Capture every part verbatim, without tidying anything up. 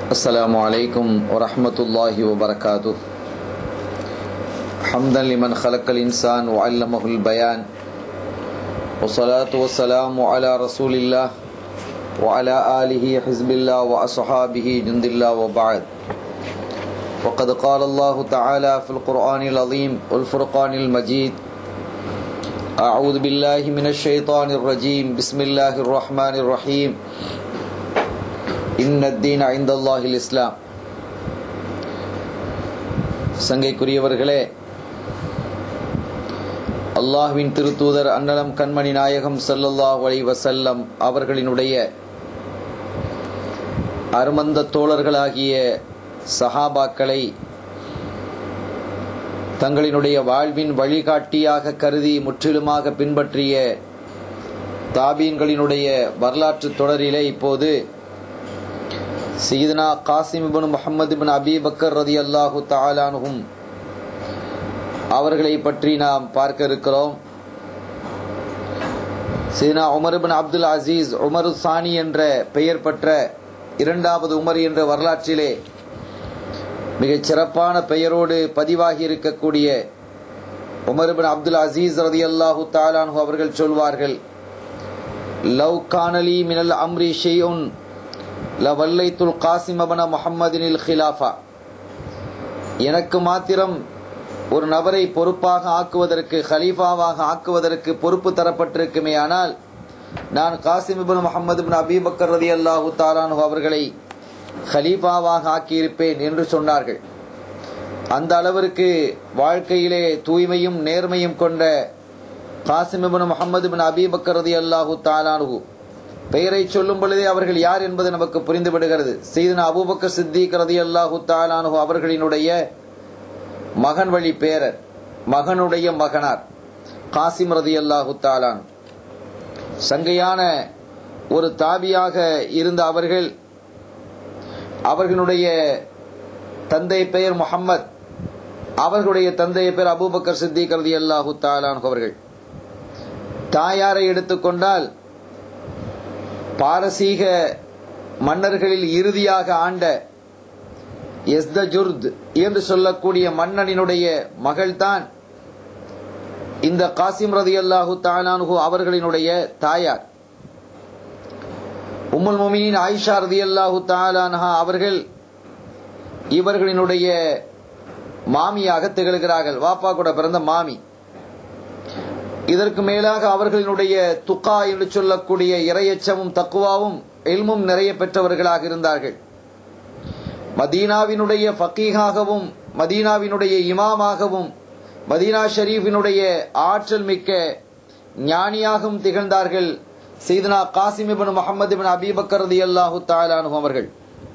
Assalamu alaikum wa rahmatullahi wa barakatuh. Hamdan liman khalaqal insan wa 'allamahul bayan. Wassalatu wassalamu ala rasulillah wa ala alihi hizbillah wa ashabihi jundillah wa ba'd. Faqad qala Allah ta'ala fil Qur'anil azim wal furqanil majid. A'udhu billahi minash shaitanir rajim. Bismillahir rahmanir rahim. இன்ன தீன இந்தல்லாஹில் இஸ்லாம். சங்கைக்குரியவர்களே, அல்லாஹ்வின் திருத்தூதர் அன்னலம் கண்மணி நாயகம் ஸல்லல்லாஹு அலைஹி வஸல்லம் அவர்களினுடைய அருமந்த தோழர்களாகிய சஹாபாக்களை தங்களினுடைய வாழ்வின் வழிகாட்டியாக கருதி முற்றிலுமாக பின்பற்றிய தாபீன்களினுடைய வரலாற்று தொடரிலே இப்போது சையதுனா Qasim ibn Muhammad ibn Abi Bakr ரலியல்லாஹு தஆலா அன்ஹும் அவர்களை பற்றி நாம் பார்க்க இருக்கிறோம். சையதுனா Umar ibn Abdul Aziz Umar Thani என்ற பெயர் பெற்ற இரண்டாவது உமர் என்ற வரலாற்றிலே மிகச் சிறப்பான பெயரோடு பதிவாகி இருக்கக்கூடிய உமர் இப்னு அப்துல் அசீஸ் ரலியல்லாஹு தஆலா அன்ஹு அவர்கள் சொல்வார்கள், லவ் கானலி மினல் அம்ரி ஷைஉன் லவல்லைத்துல் காசிம் இப்னு முஹம்மதினில் ஹிலாஃபா. எனக்கு மாத்திரம் ஒரு நபரை பொறுப்பாக ஆக்குவதற்கு, ஹலீஃபாவாக ஆக்குவதற்கு பொறுப்பு தரப்பட்டிருக்குமே, ஆனால் நான் Qasim ibn Muhammad ibn Abi Bakr ரலியல்லாஹு தஆலா அன்ஹு அவர்களை ஹலீஃபாவாக ஆக்கியிருப்பேன் என்று சொன்னார்கள். அந்த அளவிற்கு வாழ்க்கையிலே தூய்மையும் நேர்மையும் கொண்ட Qasim ibn Muhammad ibn Abi Bakr ரலியல்லாஹு தஆலா அன்ஹு பெயரை சொல்லும் பொழுதே அவர்கள் யார் என்பது நமக்கு புரிந்து விடுகிறது. சையதுனா அபூபக்கர் சித்திக் ரலியல்லாஹு தஆலா அன்ஹு அவர்களினுடைய மகன் வழி பேரர், மகனுடைய மகனார் காசிம் ரலியல்லாஹு தஆலா அன்ஹு. சங்கையான ஒரு தாபியாக இருந்த அவர்கள், அவர்களுடைய தந்தை பெயர் முஹம்மத், அவர்களுடைய தந்தை பெயர் அபூபக்கர் சித்திக் ரலியல்லாஹு தஆலா அன்ஹு அவர்கள். தாயாரை எடுத்துக்கொண்டால் பாரசீக மன்னர்களில் இறுதியாக ஆண்ட எஸ்தஜுர்த் என்று சொல்லக்கூடிய மன்னனினுடைய மகள்தான் இந்த காசிம் ரலியல்லாஹு தஆலா அன்ஹு அவர்களினுடைய தாயார். உம்முல் முஃமினீன் ஆயிஷா ரலியல்லாஹு தஆலா அன்ஹா அவர்கள் இவர்களினுடைய மாமியாக திகழ்கிறார்கள், வாப்பா கூட பிறந்த மாமி. இதற்கு மேலாக அவர்களினுடைய துக்கா என்று சொல்லக்கூடிய இறையச்சமும் தக்குவாவும் இல்மும் நிறைய பெற்றவர்களாக இருந்தார்கள். மதீனாவினுடைய ஃபகீஹாகவும் மதீனாவினுடைய இமாமாகவும் மதீனா ஷரீஃபினுடைய ஆற்றல் மிக்க ஞானியாகவும் திகழ்ந்தார்கள் சையதுனா Qasim ibn Muhammad ibn Abi Bakr ரலியல்லாஹு தஆலா அன்ஹு அவர்கள்.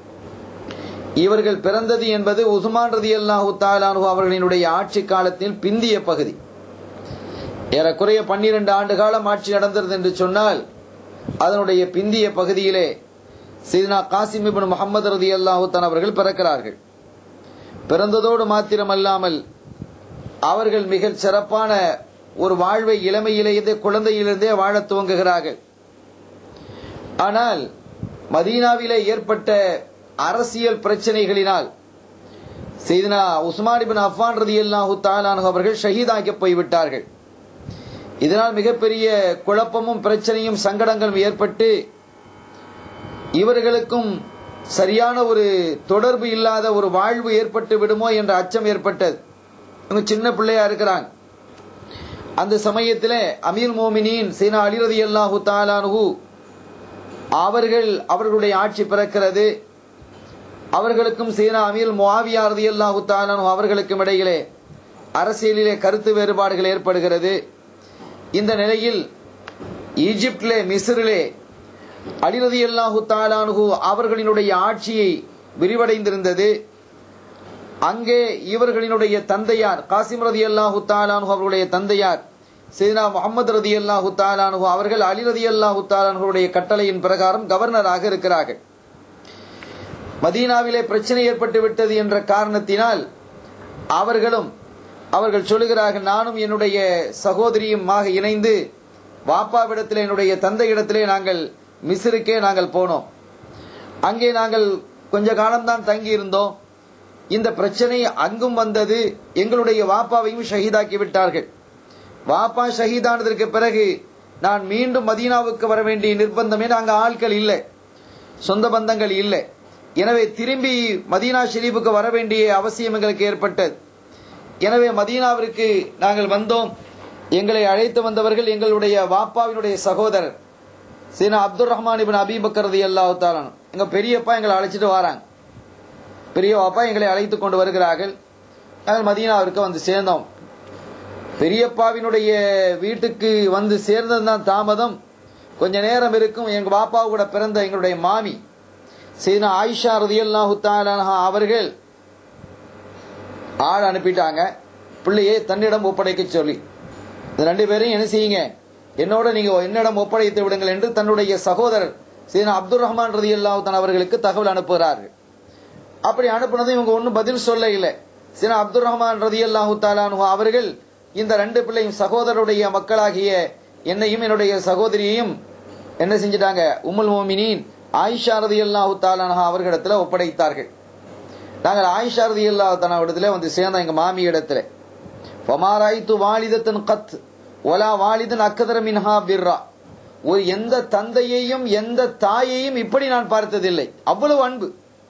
இவர்கள் பிறந்தது என்பது உஸ்மான் ரலியல்லாஹு தஆலா அன்ஹு அவர்களினுடைய ஆட்சி காலத்தில் பிந்திய பகுதி. ஏறக்குறைய பன்னிரண்டு ஆண்டு காலம் ஆட்சி நடந்தது என்று சொன்னால் அதனுடைய பிந்திய பகுதியிலே சையதுனா காசிம் இப்னு முஹம்மது ரலியல்லாஹு தஆலா அவர்கள் பிறக்கிறார்கள். பிறந்ததோடு மாத்திரமல்லாமல் அவர்கள் மிக சிறப்பான ஒரு வாழ்வை இளமையிலேயே குழந்தையிலிருந்தே வாழத் துவங்குகிறார்கள். ஆனால் மதீனாவிலே ஏற்பட்ட அரசியல் பிரச்சனைகளினால் சையதுனா உஸ்மான் இப்னு அஃபான் ரலியல்லாஹு தஆலா அன்ஹு அவர்கள் ஷஹீதாக்கி போய்விட்டார்கள். இதனால் மிகப்பெரிய குழப்பமும் பிரச்சனையும் சங்கடங்களும் ஏற்பட்டு இவர்களுக்கும் சரியான ஒரு தொடர்பு இல்லாத ஒரு வாழ்வு ஏற்பட்டு விடுமோ என்ற அச்சம் ஏற்பட்டது. இவங்க சின்ன பிள்ளையா இருக்கிறாங்க. அந்த சமயத்தில் அமீர் மோமினின் சையதுனா அலி ரலியல்லாஹு தஆலா அன்ஹு அவர்கள் அவர்களுடைய ஆட்சி பிறக்கிறது. அவர்களுக்கும் சையதுனா அமீர் முஆவியா ரலியல்லாஹு தஆலா அன்ஹு அவர்களுக்கும் இடையிலே அரசியலிலே கருத்து வேறுபாடுகள் ஏற்படுகிறது. இந்த நிலையில் ஈஜிப்டிலே மிஸ்ரிலே அலி ரலியல்லாஹு தஆலா அன்ஹு அவர்களினுடைய ஆட்சியை விரிவடைந்திருந்தது. அங்கே இவர்களினுடைய தந்தையார் காசிம் ரலியல்லாஹு தஆலா அன்ஹு அவர்களுடைய தந்தையார் சையதுனா முஹம்மது ரலியல்லாஹு தஆலா அன்ஹு அவர்கள் அலி ரலியல்லாஹு தஆலா அன்ஹுடைய கட்டளையின் பிரகாரம் கவர்னராக இருக்கிறார்கள். மதீனாவிலே பிரச்சனை ஏற்பட்டு விட்டது என்ற காரணத்தினால் அவர்களும் அவர்கள் சொல்லுகிறார்கள், நானும் என்னுடைய சகோதரியுமாக இணைந்து வாப்பாவிடத்திலே என்னுடைய தந்தை இடத்திலே நாங்கள் மிஸ்ருக்கே நாங்கள் போனோம். அங்கே நாங்கள் கொஞ்ச காலம்தான் தங்கி இருந்தோம். இந்த பிரச்சனை அங்கும் வந்தது. எங்களுடைய வாப்பாவையும் ஷஹீதாக்கி விட்டார்கள். வாப்பா ஷஹீதானதற்கு பிறகு நான் மீண்டும் மதீனாவுக்கு வர வேண்டிய நிர்பந்தமே. நாங்கள் ஆட்கள் இல்லை, சொந்த பந்தங்கள் இல்லை. எனவே திரும்பி மதீனா ஷெரீஃபுக்கு வர வேண்டிய அவசியம் எங்களுக்கு ஏற்பட்டது. எனவே மதீனாவிற்கு நாங்கள் வந்தோம். எங்களை அழைத்து வந்தவர்கள் எங்களுடைய வாப்பாவினுடைய சகோதரர் சீனா Abdul Rahman ibn Abi Bakr ரலியல்லாஹு தஆலா அன்ஹு. எங்க பெரியப்பா எங்களை அழைச்சிட்டு வராங்க. பெரிய வாப்பா எங்களை அழைத்து கொண்டு வருகிறார்கள். நாங்கள் மதீனாவிற்கு வந்து சேர்ந்தோம். பெரியப்பாவினுடைய வீட்டுக்கு வந்து சேர்ந்ததுதான் தாமதம். கொஞ்ச நேரம் இருக்கும். எங்க பாப்பா கூட பிறந்த எங்களுடைய மாமி சீனா ஆயிஷா ரலியல்லாஹு தஆலா அன்ஹா அவர்கள் ஆள் அனுப்பிட்டாங்க, பிள்ளையை தன்னிடம் ஒப்படைக்க சொல்லி. இந்த ரெண்டு பேரையும் என்ன செய்யுங்க, என்னோட நீங்க என்னிடம் ஒப்படைத்து விடுங்கள் என்று தன்னுடைய சகோதரர் சீனா அப்துல் ரஹ்மான் ரலியல்லாஹு தஆலா அவர்களுக்கு தகவல் அனுப்புகிறார்கள். அப்படி அனுப்புனதும் இவங்க ஒன்றும் பதில் சொல்ல இல்லை. சீனா அப்துல் ரஹ்மான் ரலியல்லாஹு தஆலா அன்ஹு அவர்கள் இந்த ரெண்டு பிள்ளையும் சகோதரருடைய மக்களாகிய என்னையும் என்னுடைய சகோதரியையும் என்ன செஞ்சிட்டாங்க, உம்முல் மோமினீன் ஆயிஷா ரலியல்லாஹு தஆலா அன்ஹா அவர்களிடத்துல ஒப்படைத்தார்கள். நாங்கள் ஆயிஷா ரலியல்லாஹு தஆலா இடத்துல வந்து சேர்ந்தோம், எங்க மாமி இடத்துல. ஃபமாராய்து வாலிதத்தன் கத் வலா வாலிதன் அக்தர மின்ஹா பிர்ரா. ஒரு எந்த தந்தையையும் எந்த தாயையும் இப்படி நான் பார்த்ததில்லை. அவ்வளவு அன்பு,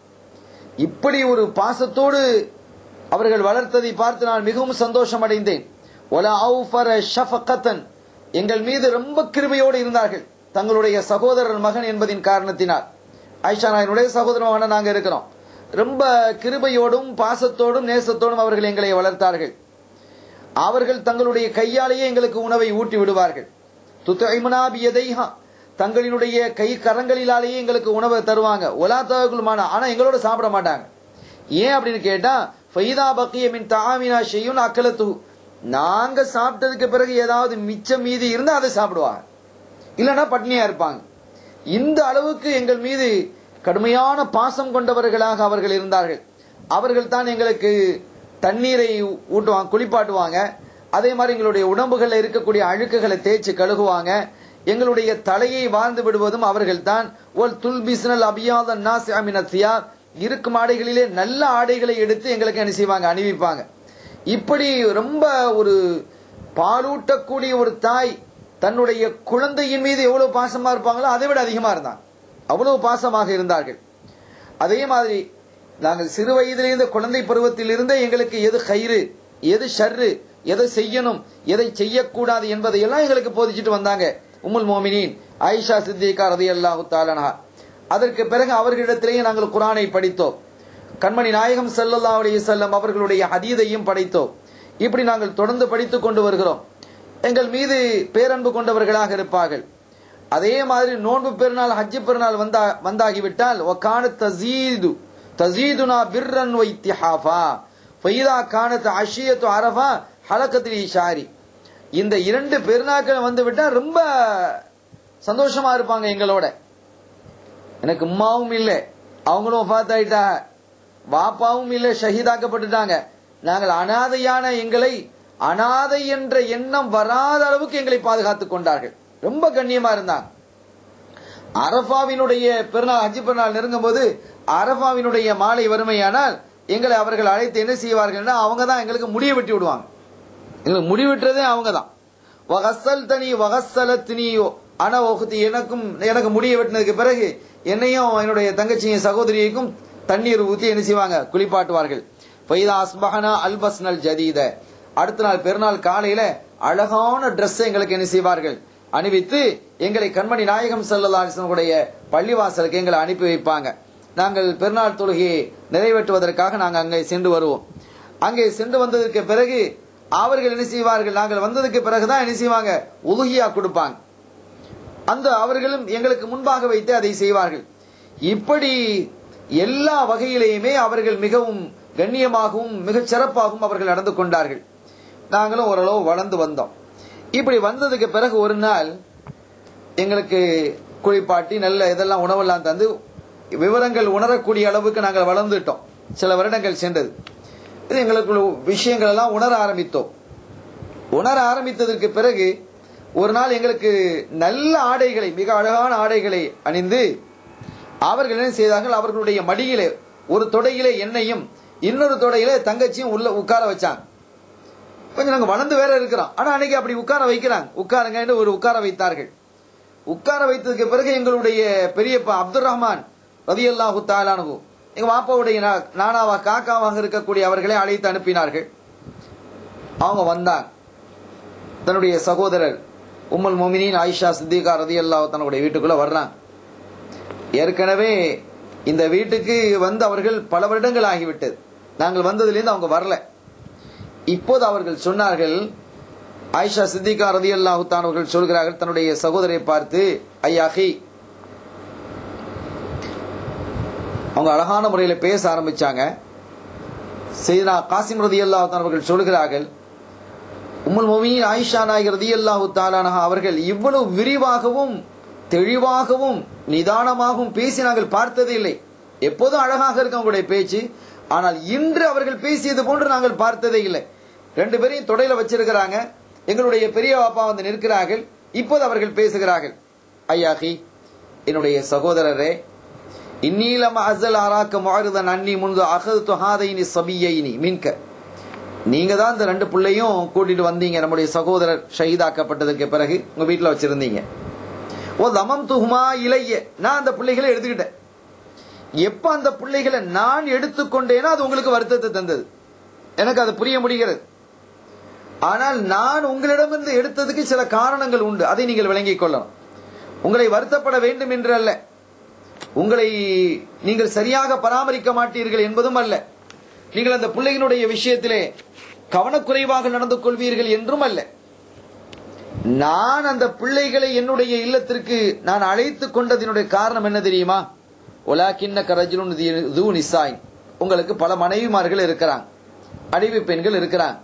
இப்படி ஒரு பாசத்தோடு அவர்கள் வளர்த்ததை பார்த்து நான் மிகவும் சந்தோஷம் அடைந்தேன். வலா அவ்ஃபர ஷஃபகத்தன், எங்கள் மீது ரொம்ப கிருபையோடு இருந்தார்கள், தங்களுடைய சகோதரர் மகன் என்பதின் காரணத்தினால். ஆயிஷா நாயனுடைய சகோதர மகன நாங்க இருக்கிறோம். ரொம்ப கிருபையோடும் பாசத்தோடும் நேசத்தோடும் அவர்கள் எங்களை வளர்த்தார்கள். அவர்கள் தங்களுடைய கையாலேயே எங்களுக்கு உணவை ஊட்டி விடுவார்கள். துத்இமுனா பியதைஹா, தங்களினுடைய கை கரங்களிலாலேயே எங்களுக்கு உணவை தருவாங்க. ஒலா தகுல்மான, ஆனா எங்களோட சாப்பிட மாட்டாங்க. ஏன் அப்படின்னு கேட்டா, ஃபைதா பக்கிய மின் தஆமினா ஷையுன் அக்கலத்து, நாங்க சாப்பிட்டதுக்கு பிறகு ஏதாவது மிச்சம் மீதி இருந்தா அதை சாப்பிடுவாங்க, இல்லைன்னா பட்னியா இருப்பாங்க. இந்த அளவுக்கு எங்கள் மீது கடுமையான பாசம் கொண்டவர்களாக அவர்கள் இருந்தார்கள். அவர்கள் தான் எங்களுக்கு தண்ணீரை ஊட்டுவாங்க, குளிப்பாட்டுவாங்க. அதே மாதிரி எங்களுடைய உடம்புகளில் இருக்கக்கூடிய அழுக்குகளை தேய்ச்சி கழுகுவாங்க. எங்களுடைய தலையை வாழ்ந்து விடுவதும் அவர்கள் தான். ஒல் துல்பிஸ்னல் அபியாத நாஸிஅ மினஸ் சியாப், இருக்கும் ஆடைகளிலே நல்ல ஆடைகளை எடுத்து எங்களுக்கு என்ன செய்வாங்க, அணிவிப்பாங்க. இப்படி ரொம்ப ஒரு பாலூட்டக்கூடிய ஒரு தாய் தன்னுடைய குழந்தையின் மீது எவ்வளவு பாசமா இருப்பாங்களோ அதை விட அதிகமா இருந்தாங்க. அவ்வளவு பாசமாக இருந்தார்கள். அதே மாதிரி நாங்கள் சிறு வயதிலிருந்து குழந்தை பருவத்தில் இருந்தே எங்களுக்கு எது ஹைரு, எது ஷர்ரு, எதை செய்யணும், எதை செய்யக்கூடாது என்பதையெல்லாம் எங்களுக்கு போதிச்சுட்டு வந்தாங்க உம்முல் மோமினீன் ஆயிஷா சித்திகா ரலியல்லாஹு தஆலா அன்ஹா. அதற்கு பிறகு அவர்களிடத்திலேயே நாங்கள் குர்ஆனை படித்தோம். கண்மணி நாயகம் ஸல்லல்லாஹு அலைஹி வஸல்லம் அவர்களுடைய ஹதீஸையும் படித்தோம். இப்படி நாங்கள் தொடர்ந்து படித்துக் கொண்டு வருகிறோம். எங்கள் மீது பேரன்பு கொண்டவர்களாக இருப்பார்கள். அதே மாதிரி நோன்பு பெருநாள், ஹஜ்ஜு பெருநாள் வந்தா வந்தாகிவிட்டால் வகானத் தஸீது தஸீதுனா பிர்ரன் வ இத்திஹாஃபா ஃபைதா கானத் அஷியத்து அரஃபா ஹலகத்துல் இஷாரி. இந்த இரண்டு பெருநாட்கள் வந்து விட்டா ரொம்ப சந்தோஷமா இருப்பாங்க எங்களோட. எனக்கு உம்மாவும் இல்லை, அவங்களும் வஃபாத் ஆயிட்டாங்க, வாப்பாவும் இல்லை, ஷஹீதாக்கப்பட்டுட்டாங்க. நாங்கள் அனாதையான எங்களை அனாதை என்ற எண்ணம் வராத அளவுக்கு எங்களை பாதுகாத்துக் கொண்டார்கள். ரொம்ப கண்ணியமா இருந்தாங்க. அரஃபாவினுடைய பெருநாள், ஹஜ்ஜு பெருநாள் நெருங்கும் போது அரஃபாவினுடைய மாலை வறுமையானால் எங்களை அவர்கள் அழைத்து என்ன செய்வார்கள், அவங்க தான் எங்களுக்கு முடிய வெட்டி விடுவாங்க. எங்களுக்கு முடி வெட்டுறதே அவங்க தான். வகசல் தனி வகசலத்தினி அன ஒகுத்தி, எனக்கும் எனக்கு முடிய வெட்டினதுக்கு பிறகு என்னையும் என்னுடைய தங்கச்சியின் சகோதரியைக்கும் தண்ணீர் ஊற்றி என்ன செய்வாங்க, குளிப்பாட்டுவார்கள். ஃபைதா அஸ்பஹனா அல்பஸ்னல் ஜதீத, அடுத்த நாள் பெருநாள் காலையில அழகான டிரெஸ் எங்களுக்கு என்ன செய்வார்கள், அணிவித்து எங்களை கண்மணி நாயகம் ஸல்லல்லாஹு அலைஹி வஸல்லம் பள்ளிவாசலுக்கு எங்களை அனுப்பி வைப்பாங்க. நாங்கள் பெருநாள் தொழுகையை நிறைவேற்றுவதற்காக நாங்கள் அங்கே சென்று வருவோம். அங்கே சென்று வந்ததற்கு பிறகு அவர்கள் என்ன செய்வார்கள், நாங்கள் வந்ததுக்கு பிறகுதான் என்ன செய்வாங்க, உலுஹியா கொடுப்பாங்க. அந்த அவர்களும் எங்களுக்கு முன்பாக வைத்து அதை செய்வார்கள். இப்படி எல்லா வகையிலேயுமே அவர்கள் மிகவும் கண்ணியமாகவும் மிகச் சிறப்பாகவும் அவர்கள் நடந்து கொண்டார்கள். நாங்களும் ஓரளவு வளர்ந்து வந்தோம். இப்படி வந்ததுக்கு பிறகு ஒரு நாள் எங்களுக்கு குளிப்பாட்டி நல்ல இதெல்லாம் உணவெல்லாம் தந்து விவரங்கள் உணரக்கூடிய அளவுக்கு நாங்கள் வளர்ந்துட்டோம். சில வருடங்கள் சென்றது. இது எங்களுக்கு விஷயங்கள் எல்லாம் உணர ஆரம்பித்தோம். உணர ஆரம்பித்ததற்கு பிறகு ஒரு நாள் எங்களுக்கு நல்ல ஆடைகளை, மிக அழகான ஆடைகளை அணிந்து அவர்கள் என்ன செய்தார்கள், அவர்களுடைய மடியிலே ஒரு தொடையிலே எண்ணெயும் இன்னொரு தொடையிலே தங்கச்சியும் உள்ள உட்கார வச்சாங்க. கொஞ்சம் நாங்க வளர்ந்து வேற இருக்கிறோம், ஆனா அன்னைக்கு அப்படி உட்கார வைக்கிறாங்க. உட்காருங்க ஒரு உட்கார வைத்தார்கள். உட்கார வைத்ததுக்கு பிறகு எங்களுடைய பெரியப்பா அப்துல் ரஹ்மான் ரலியல்லாஹு தஆலா அன்ஹு எங்க வாப்பாவுடைய நானாவா காக்காவாக இருக்கக்கூடிய அவர்களை அழைத்து அனுப்பினார்கள். அவங்க வந்தாங்க. தன்னுடைய சகோதரர் உம்முல் மோமினீன் ஆயிஷா சித்திகா ரலியல்லாஹு தன்னுடைய வீட்டுக்குள்ள வர்றாங்க. ஏற்கனவே இந்த வீட்டுக்கு வந்து அவர்கள் பல வருடங்கள் ஆகிவிட்டது. நாங்கள் வந்ததிலிருந்து அவங்க வரல. இப்போது அவர்கள் சொன்னார்கள், ஆயிஷா சித்திகா ரலியல்லாஹு தஆலா அவர்கள் சொல்கிறார்கள் தன்னுடைய சகோதரை பார்த்து, ஐயாஹி, அவங்க அழகான முறையில் பேச ஆரம்பிச்சாங்க. சையதுனா காசிம் ரலியல்லாஹு தஆலா அவர்கள் சொல்கிறார்கள், உம்முல் மோமினீன் ஆயிஷா நாயகி ரலியல்லாஹு தஆலா அன்ஹா அவர்கள் இவ்வளவு விரிவாகவும் தெளிவாகவும் நிதானமாகவும் பேசி நாங்கள் பார்த்ததே இல்லை. எப்போதும் அழகாக இருக்கும் அவங்களுடைய பேச்சு, ஆனால் இன்று அவர்கள் பேசியது போன்று நாங்கள் பார்த்ததே இல்லை. ரெண்டு பேரையும் தொடையில வச்சிருக்கிறாங்க. எங்களுடைய பெரிய பாப்பா வந்து நிற்கிறார்கள். இப்போது அவர்கள் பேசுகிறார்கள், ஐயாஹி, என்னுடைய சகோதரரே, இன்னீலம் அஸல் அராக்க முஅரிதன் அன்னி முன்து அஹது ஹாதைனி ஸபியைனி மின்க. நீங்க தான் இந்த ரெண்டு பிள்ளையும் கூட்டிட்டு வந்தீங்க, நம்முடைய சகோதரர் ஷஹீதாக்கப்பட்டதற்கு பிறகு உங்க வீட்டுல வச்சிருந்தீங்க. ஓ தமம் துஹுமா இலைய, நான் அந்த பிள்ளைகளை எடுத்துக்கிட்டேன். எப்ப அந்த பிள்ளைகளை நான் எடுத்துக்கொண்டேனோ அது உங்களுக்கு வருத்தத்தை தந்தது, எனக்கு அது புரிய முடிகிறது. ஆனால் நான் உங்களிடமிருந்து எடுத்ததுக்கு சில காரணங்கள் உண்டு, அதை நீங்கள் விளங்கிக் கொள்ளணும். உங்களை வருத்தப்பட வேண்டும் என்று அல்ல, உங்களை நீங்கள் சரியாக பராமரிக்க மாட்டீர்கள் என்பதும் அல்ல, நீங்கள் அந்த பிள்ளைகளுடைய விஷயத்திலே கவனக்குறைவாக நடந்து கொள்வீர்கள் என்றும் அல்ல. நான் அந்த பிள்ளைகளை என்னுடைய இல்லத்திற்கு நான் அழைத்து கொண்டதினுடைய காரணம் என்ன தெரியுமா? ஒலாக்கின்ன ரஜுலுன் து நிசாய், உங்களுக்கு பல மனைவிமார்கள் இருக்கிறாங்க, அடிமை பெண்கள் இருக்கிறாங்க.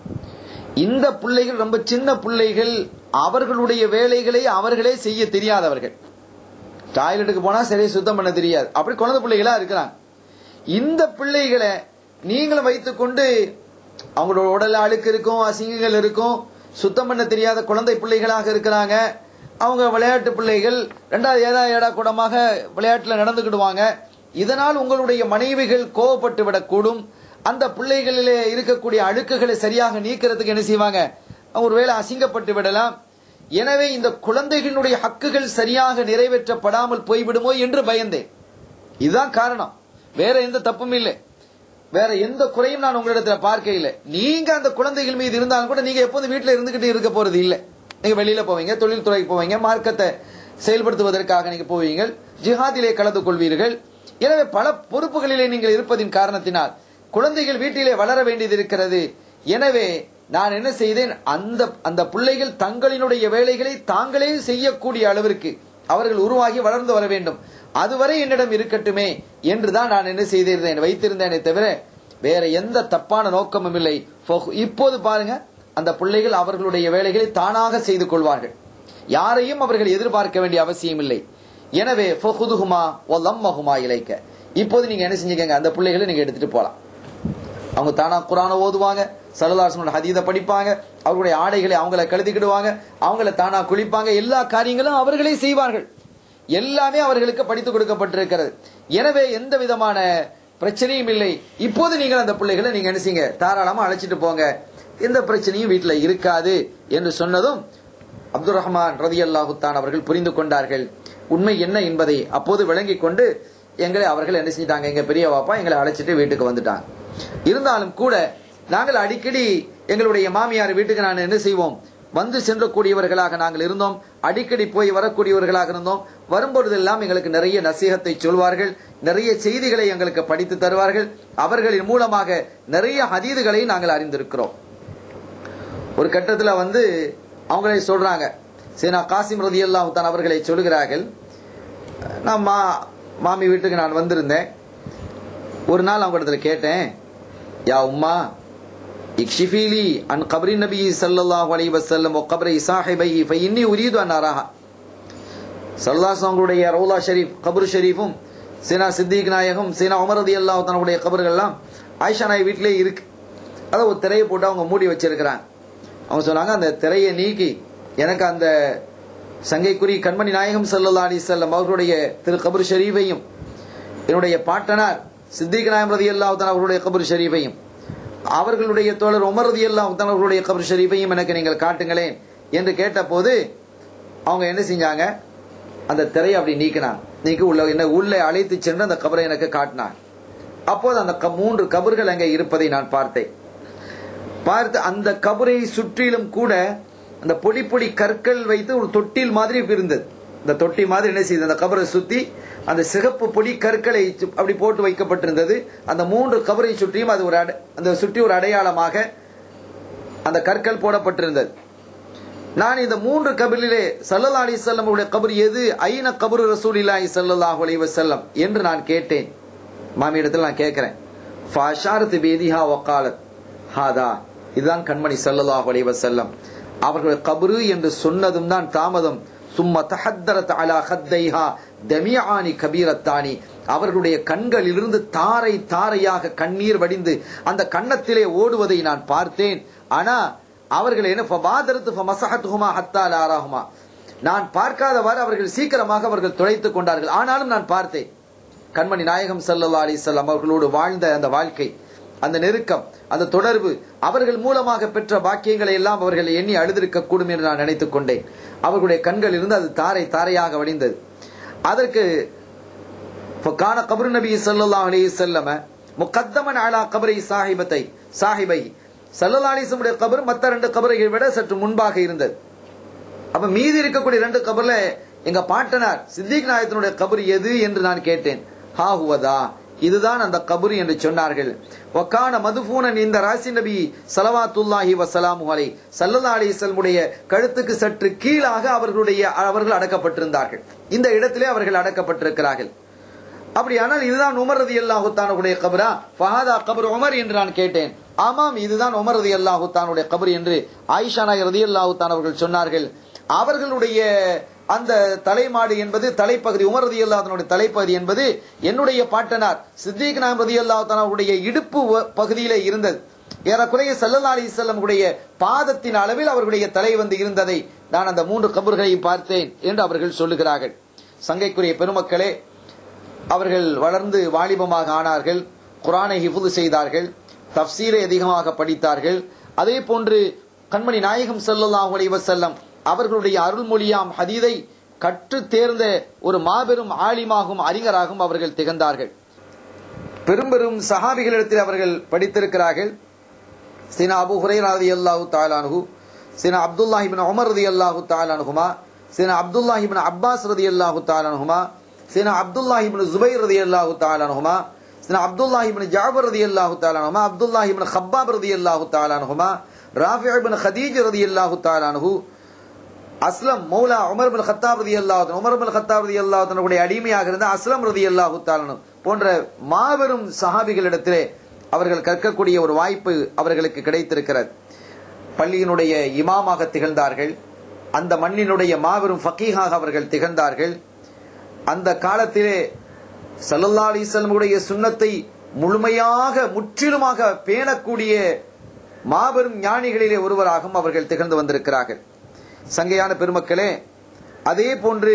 இந்த பிள்ளைகள் ரொம்ப சின்ன பிள்ளைகள், அவர்களுடைய வேலைகளை அவர்களே செய்ய தெரியாதவர்கள். டாய்லெட்டுக்கு போனா சரி சுத்தம் பண்ண தெரியாது, அப்படி குழந்தை பிள்ளைகளா இருக்கிறாங்க. இந்த பிள்ளைகளை நீங்களும் வைத்துக் கொண்டு அவங்களோட உடல் அழுக்கு இருக்கும், அசிங்கங்கள் இருக்கும், சுத்தம் பண்ண தெரியாத குழந்தை பிள்ளைகளாக இருக்கிறாங்க. அவங்க விளையாட்டு பிள்ளைகள், ரெண்டாவது ஏதா ஏடா கூடமாக விளையாட்டுல நடந்துக்கிடுவாங்க. இதனால் உங்களுடைய மனைவிகள் கோவப்பட்டு விடக்கூடும். அந்த பிள்ளைகளிலே இருக்கக்கூடிய அழுக்குகளை சரியாக நீக்கிறதுக்கு என்ன செய்வாங்க, ஒருவேளை அசிங்கப்பட்டு விடலாம். எனவே இந்த குழந்தைகளுடைய ஹக்குகள் சரியாக நிறைவேற்றப்படாமல் போய்விடுமோ என்று பயந்தேன். இதுதான் காரணம், வேற எந்த தப்பும் இல்லை, வேற எந்த குறையும் நான் உங்களிடத்துல பார்க்க இல்லை. நீங்க அந்த குழந்தைகள் மீது இருந்தாலும் கூட நீங்க எப்போதும் வீட்டில் இருந்துகிட்டு இருக்க போறது இல்லை. நீங்க வெளியில போவீங்க, தொழில்துறைக்கு போவீங்க, மார்க்கத்தை செயல்படுத்துவதற்காக நீங்க போவீங்க, ஜிஹாதிலே கலந்து கொள்வீர்கள். எனவே பல பொறுப்புகளிலே நீங்கள் இருப்பதின் காரணத்தினால் குழந்தைகள் வீட்டிலே வளர வேண்டியது இருக்கிறது. எனவே நான் என்ன செய்தேன், அந்த அந்த பிள்ளைகள் தங்களினுடைய வேலைகளை தாங்களே செய்யக்கூடிய அளவிற்கு அவர்கள் உருவாகி வளர்ந்து வர வேண்டும், அதுவரை என்னிடம் இருக்கட்டுமே என்றுதான் நான் என்ன செய்திருந்தேன், வைத்திருந்தேனே தவிர வேற எந்த தப்பான நோக்கமும் இல்லை. இப்போது பாருங்க, அந்த பிள்ளைகள் அவர்களுடைய வேலைகளை தானாக செய்து கொள்வார்கள், யாரையும் அவர்கள் எதிர்பார்க்க வேண்டிய அவசியம் இல்லை. எனவே ஃபஹுதுஹுமா வலம்மஹுமா இலைக்க, இப்போது நீங்க என்ன செஞ்சீங்க, அந்த பிள்ளைகளை நீங்க எடுத்துட்டு போலாம். அவங்க தானா குர்ஆனை ஓதுவாங்க, ஸல்லல்லாஹு அலைஹி வஸல்லம் ஹதீஸை படிப்பாங்க, அவர்களுடைய ஆடைகளை அவங்கள கழுத்திக்கிடுவாங்க, அவங்கள தானா குளிப்பாங்க, எல்லா காரியங்களும் அவர்களே செய்வார்கள். எல்லாமே அவர்களுக்கு படித்து கொடுக்கப்பட்டிருக்கிறது. எனவே எந்த விதமான பிரச்சனையும் இல்லை. இப்போது நீங்கள் அந்த பிள்ளைகளை நீங்க என்ன செய்யுங்க, தாராளமா அழைச்சிட்டு போங்க, எந்த பிரச்சனையும் வீட்டுல இருக்காது என்று சொன்னதும் அப்துல் ரஹ்மான் ரலியல்லாஹு தஆலா அவர்கள் புரிந்து கொண்டார்கள் உண்மை என்ன என்பதை. அப்போது விளங்கி கொண்டு எங்களை அவர்கள் என்ன செஞ்சிட்டாங்க, எங்க பெரிய பாப்பா எங்களை அழைச்சிட்டு வீட்டுக்கு வந்துட்டாங்க. இருந்தாலும் கூட நாங்கள் அடிக்கடி எங்களுடைய மாமியார் வீட்டுக்கு நான் என்ன செய்வோம், வந்து சென்றக்கூடியவர்களாக நாங்கள் இருந்தோம், அடிக்கடி போய் வரக்கூடியவர்களாக இருந்தோம். வரும்பொழுதெல்லாம் எங்களுக்கு நிறைய நசீகத்தை சொல்வார்கள், நிறைய செய்திகளை எங்களுக்கு படித்து தருவார்கள். அவர்களின் மூலமாக நிறைய ஹதீதுகளை நாங்கள் அறிந்திருக்கிறோம். ஒரு கட்டத்தில் வந்து அவங்களே சொல்றாங்க, சீனா காசிம் ரலியல்லாஹு தஆலா அவர்களை சொல்கிறார்கள், நான் மா மாமி வீட்டுக்கு நான் வந்திருந்தேன். ஒரு நாள் அவங்க இடத்துல கேட்டேன், யா உம்மா இக்ஷிஃபீலி அன் கப்ரி நபி ஸல்லல்லாஹு அலைஹி வஸல்லம் வ கப்ரி ஸாஹிபைஹி ஃபஇன்னி உரீது அன் அராஹா. ஸல்லல்லாஹு அலைஹி வஸல்லம் ரவுலா ஷரீஃப், கப்ர் ஷரீஃபும், சீனா சித்திக் நாயகம், சீனா உமர் ரலியல்லாஹு தஆலா உடைய கபர்கள்லாம் ஆயிஷா நாய் வீட்டிலே இருக்கு. அதை ஒரு திரையை போட்டு அவங்க மூடி வச்சிருக்கிறாங்க. அவங்க சொன்னாங்க, அந்த திரையை நீக்கி எனக்கு அந்த சங்கைக்குரிய கண்மணி நாயகம் ஸல்லல்லாஹு அலைஹி வஸல்லம் அவர்களுடைய திரு கப்ர் ஷரீஃபையும் என்னுடைய பாட்டனார் சித்திக் நாயம் ரலியல்லாஹு தஆலா அவர்களுடைய கபர் ஷரீஃபையும் அவர்களுடைய தோழர் உமர் ரலியல்லாஹு தஆலா அவர்களுடைய கபர் ஷரீஃபையும் எனக்கு நீங்கள் காட்டுங்களேன் என்று கேட்டபோது அவங்க என்ன செஞ்சாங்க, அந்த திரையை அப்படி நீக்கினாங்க. நீக்கி உள்ள என்ன உள்ளே அழைத்து சென்று அந்த கபரை எனக்கு காட்டினார். அப்போது அந்த மூன்று கபர்கள் அங்கே இருப்பதை நான் பார்த்தேன். பார்த்து அந்த கபரை சுற்றிலும் கூட அந்த பொடி பொடி கற்கள் வைத்து ஒரு தொட்டில் மாதிரி இருந்தது. இந்த தொட்டி மாதிரி என்ன செய்யுது, அந்த கபரை சுத்தி அந்த சிகப்பு பொடி கற்களை அப்படி போட்டு வைக்கப்பட்டிருந்தது. அந்த மூன்று கபரை சுற்றியும் அது ஒரு அந்த சுற்றி ஒரு அடையாளமாக அந்த கற்கள் போடப்பட்டிருந்தது. நான் இந்த மூன்று கபரிலே ஸல்லல்லாஹு அலைஹி வஸல்லம் உடைய கபர் எது, ஐன கபரு ரசூலில்லாஹி ஸல்லல்லாஹு அலைஹி வஸல்லம் என்று நான் கேட்டேன். மாமியிடத்தில் நான் கேட்கிறேன். ஃபஅஷாரத் பியதிஹா வகாலத் ஹாதா, இதுதான் கண்மணி ஸல்லல்லாஹு அலைஹி வஸல்லம் அவர்கள் கபரு என்று சொன்னதும் தான் தாமதம். சும்ம தஹத்தரத் அலா ஹத்தைஹா தமியானி கபீரத்தானி, அவர்களுடைய கண்களிலிருந்து தாரை தாரையாக கண்ணீர் வடிந்து அந்த கன்னத்திலே ஓடுவதை நான் பார்த்தேன். ஆனா அவர்கள் என்ன ஃபபாதரத்து ஃபமஸஹத்துஹுமா ஹத்தா லா அரஹுமா, நான் பார்க்காதவாறு அவர்கள் சீக்கிரமாக அவர்கள் துடைத்துக் கொண்டார்கள். ஆனாலும் நான் பார்த்தேன். கண்மணி நாயகம் ஸல்லல்லாஹு அலைஹி வஸல்லம் அவர்களோடு வாழ்ந்த அந்த வாழ்க்கை, அந்த நெருக்கம், அந்த தொடர்பு, அவர்கள் மூலமாக பெற்ற பாக்கியங்களை எல்லாம் அவர்கள் எண்ணி அழுதிருக்க கூடும் என்று நான் நினைத்துக் கொண்டேன். அவர்களுடைய கண்களில் இருந்து அது தாரை தாரையாக வடிந்தது. அதற்கு கான கபரு நபி ஸல்லல்லாஹு அலைஹி வஸல்லம் முகத்தமன் அலா கபரை சாஹிபத்தை சாஹிபை, ஸல்லல்லாஹு அலைஹி வஸல்லம் உடைய கபர் மற்ற ரெண்டு கபரை விட சற்று முன்பாக இருந்தது. அப்ப மீதி இருக்கக்கூடிய ரெண்டு கபர்ல எங்க பாட்டனார் சித்திக் நாயகத்தினுடைய கபர் எது என்று நான் கேட்டேன். ஹா ஹுவதா, இதுதான் அந்த கபர் என்று சொன்னார்கள். வகான மதுஃபூனன் இந்த ராசி நபி ஸலவாத்துல்லாஹி வஸலாமுஹு அலைஹி ஸல்லல்லாஹு அலைஹி வஸல்லம் உடைய கழுத்துக்கு சற்று கீழாக அவர்களுடைய அவர்கள் அடக்கப்பட்டிருந்தார்கள். இந்த இடத்திலே அவர்கள் அடக்கப்பட்டிருக்கிறார்கள். அப்படியானால் இதுதான் உமர் ரலியல்லாஹு தஆலாவுடைய கபரா? ஃபஹாதா கபர் உமர் என்று நான் கேட்டேன். ஆமாம், இதுதான் உமர் ரலியல்லாஹு தஆலாவுடைய கபர் என்று ஆயிஷா நாயகி ரலியல்லாஹு தஆலா அவர்கள் சொன்னார்கள். அவர்களுடைய அந்த தலைமாடு என்பது தலைப்பகுதி, உமர் ரலியல்லாஹு தஆலாவுடைய தலைப்பகுதி என்பது என்னுடைய பாட்டனார் சித்திக் நாயம் ரலியல்லாஹு தஆலாவுடைய இடுப்பு பகுதியிலே இருந்தது. ஏறக்குறைய ஸல்லல்லாஹு அலைஹி வஸல்லம் உடைய பாதத்தின் அளவில் அவர்களுடைய தலை வந்து இருந்ததை நான் அந்த மூன்று கபர்களையும் பார்த்தேன் என்று அவர்கள் சொல்லுகிறார்கள். சங்கைக்குரிய பெருமக்களே, அவர்கள் வளர்ந்து வாலிபமாக ஆனார்கள், குர்ஆனை ஹிஃப்து செய்தார்கள், தஃப்சீரை அதிகமாக படித்தார்கள். அதே போன்று கண்மணி நாயகம் ஸல்லல்லாஹு அலைஹி வஸல்லம் அவர்களுடைய அருள்மொழியாம் ஹதீதை கற்று தேர்ந்த ஒரு மாபெரும் ஆலிமாகும் அறிஞராகவும் அவர்கள் திகழ்ந்தார்கள். பெரும் பெரும் சஹாபிகளிடத்தில் அவர்கள் படித்திருக்கிறார்கள். சீனா அபூ ஹுரைரா ரலியல்லாஹு தஆலா அன்ஹு, சீனா அப்துல்லாஹ் இப்னு உமர் ரலியல்லாஹு தஆலா அன்ஹுமா, சீனா அப்துல்லாஹ் இப்னு அப்பாஸ் ரலியல்லாஹு தஆலா அன்ஹுமா, சீனா அப்துல்லாஹ் இப்னு ஜுபைர் ரலியல்லாஹு தஆலா அன்ஹுமா, சீனா அப்துல்லாஹ் இப்னு ஜாபர் ரலியல்லாஹு தஆலா அன்ஹுமா, அப்துல்லாஹ் இப்னு ஹப்பாப் ரலியல்லாஹு தஆலா அன்ஹுமா, ராஃபி இப்னு ஹதீஜ ரலியல்லாஹு தஆலா அன்ஹு, அஸ்லம் மௌலா உமர் இப்னு கத்தாப் ரலியல்லாஹு அன்ஹு, உமர் இப்னு கத்தாப் ரலியல்லாஹு அன்ஹுடைய அடிமையாக இருந்த அஸ்லம் ரலியல்லாஹு தஆலா அன்ஹு போன்ற மாபெரும் சஹாபிகளிடத்திலே அவர்கள் கற்கக்கூடிய ஒரு வாய்ப்பு அவர்களுக்கு கிடைத்திருக்கிறது. பள்ளியினுடைய இமாமாக திகழ்ந்தார்கள். அந்த மண்ணினுடைய மாபெரும் ஃபகீஹாக அவர்கள் திகழ்ந்தார்கள். அந்த காலத்திலே ஸல்லல்லாஹு அலைஹி வஸல்லம் உடைய சுன்னத்தை முழுமையாக முற்றிலுமாக பேணக்கூடிய மாபெரும் ஞானிகளிலே ஒருவராகவும் அவர்கள் திகழ்ந்து வந்திருக்கிறார்கள். சங்கையான பெருமக்களே, அதே போன்று